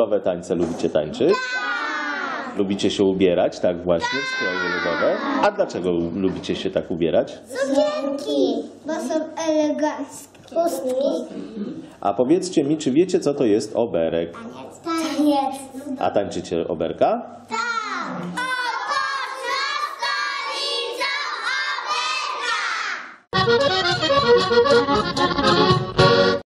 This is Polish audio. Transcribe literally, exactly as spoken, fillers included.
ludowe tańce lubicie tańczyć? Lubicie się ubierać, tak właśnie, w stroje ludowe. A dlaczego lubicie się tak ubierać? Sukienki, bo są eleganckie. Pustki. A powiedzcie mi, czy wiecie, co to jest oberek? Taniec. A tańczycie oberka? Tak. Oto nasza stolica, Oberka.